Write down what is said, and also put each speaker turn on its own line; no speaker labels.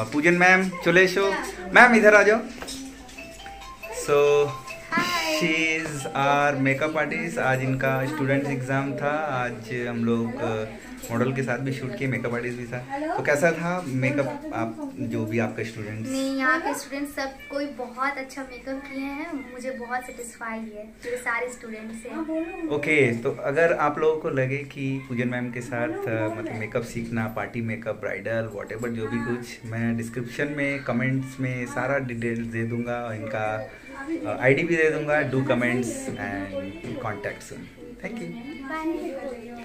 पूजन मैम चले एसो मैम इधर आ जाओ। So she is our makeup artist. आज इनका स्टूडेंट्स एग्ज़ाम था। आज हम लोग मॉडल के साथ भी शूट किए, मेकअप आर्टिस्ट भी था। तो कैसा था मेकअप, आप जो भी आपके स्टूडेंट्स?
नहीं, यहाँ के स्टूडेंट्स सब कोई बहुत अच्छा मेकअप किए हैं। मुझे बहुत सेटिस्फाई है मेरे सारे स्टूडेंट्स से।
ओके, तो अगर आप लोगों को लगे कि पूजन मैम के साथ मतलब मेकअप सीखना, पार्टी मेकअप, ब्राइडल, व्हाटएवर जो भी कुछ, मैं डिस्क्रिप्शन में कमेंट्स में सारा डिटेल्स दे दूंगा और इनका आईडी भी दे दूंगा। Do comments and contact soon. Thank you.